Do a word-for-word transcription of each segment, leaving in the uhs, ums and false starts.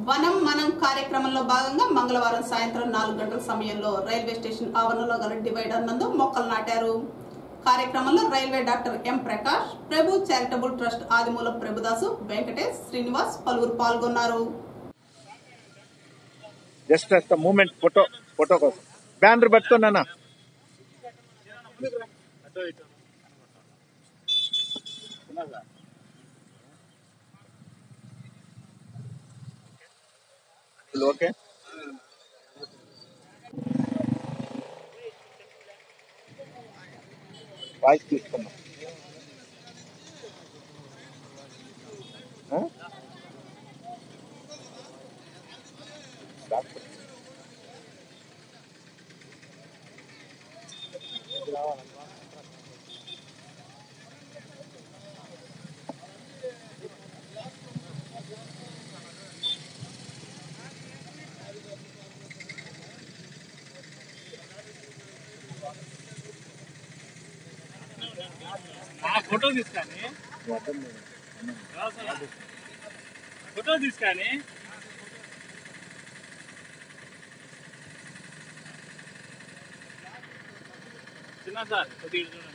వనం మనం కార్యక్రమంలో భాగంగా మంగళవారం సాయంత్రం నాలుగు గంటల సమయంలో రైల్వే స్టేషన్ ఆవరణలో గల డివైడర్ నందు మొక్కలు నాటారు. కార్యక్రమంలో railway doctor M Prakash, Prabhu charitable trust Adimula Prabhudas, Venkatesh, Srinivas పలువురు పాల్గొన్నారు. Just just moment photo photo కోసం బ్యానర్ పట్టుకోనా ఓకే వాయిస్ తీసుకున్నాం. फोटो తీసుకొని फोटो తీసుకొని చిన్న సార్ కొద్దిగా చూడండి.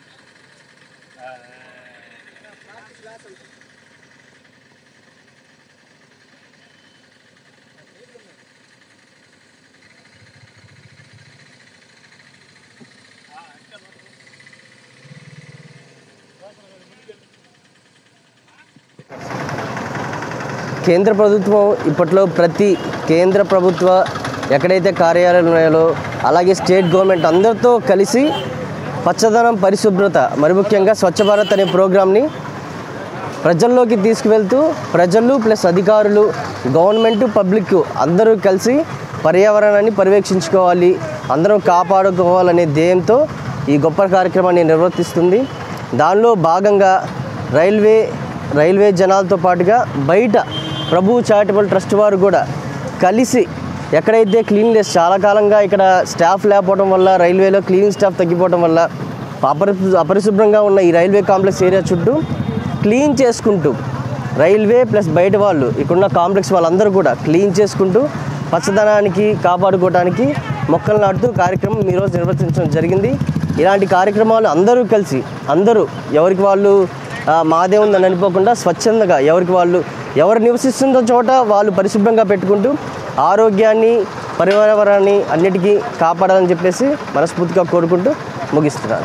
కేంద్ర ప్రభుత్వం ఇప్పట్లో ప్రతి కేంద్ర ప్రభుత్వ ఎక్కడైతే కార్యాలయాలు ఉన్నాయో అలాగే స్టేట్ గవర్నమెంట్ అందరితో కలిసి పచ్చదనం, పరిశుభ్రత, మరి ముఖ్యంగా స్వచ్ఛ భారత్ అనే ప్రోగ్రామ్ని ప్రజల్లోకి తీసుకువెళ్తూ ప్రజలు ప్లస్ అధికారులు, గవర్నమెంట్, పబ్లిక్ అందరూ కలిసి పర్యావరణాన్ని పర్యవేక్షించుకోవాలి, అందరం కాపాడుకోవాలనే ధ్యేయంతో ఈ గొప్ప కార్యక్రమాన్ని నిర్వర్తిస్తుంది. దానిలో భాగంగా రైల్వే రైల్వే జనాలతో పాటుగా బయట ప్రభు చారిటబుల్ ట్రస్ట్ వారు కూడా కలిసి ఎక్కడైతే క్లీన్లెస్ చాలా కాలంగా ఇక్కడ స్టాఫ్ లేకపోవడం వల్ల, రైల్వేలో క్లీనింగ్ స్టాఫ్ తగ్గిపోవడం వల్ల అపరి అపరిశుభ్రంగా ఉన్న ఈ రైల్వే కాంప్లెక్స్ ఏరియా చుట్టూ క్లీన్ చేసుకుంటూ రైల్వే ప్లస్ బయట వాళ్ళు ఇక్కడున్న కాంప్లెక్స్ వాళ్ళందరూ కూడా క్లీన్ చేసుకుంటూ పచ్చదనానికి కాపాడుకోవడానికి మొక్కలు నాటుతూ కార్యక్రమం ఈరోజు నిర్వర్తించడం జరిగింది. ఇలాంటి కార్యక్రమాలు అందరూ కలిసి అందరూ ఎవరికి వాళ్ళు మాదే ఉందని అనిపోకుండా స్వచ్ఛందంగా ఎవరికి వాళ్ళు ఎవరు నివసిస్తున్న చోట వాళ్ళు పరిశుభ్రంగా పెట్టుకుంటూ ఆరోగ్యాన్ని, పర్యావరణాన్ని అన్నిటికీ కాపాడాలని చెప్పేసి మనస్ఫూర్తిగా కోరుకుంటూ ముగిస్తున్నాను.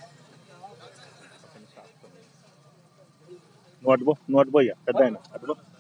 నోట్ బో నోట్ బోయ్యా పెద్ద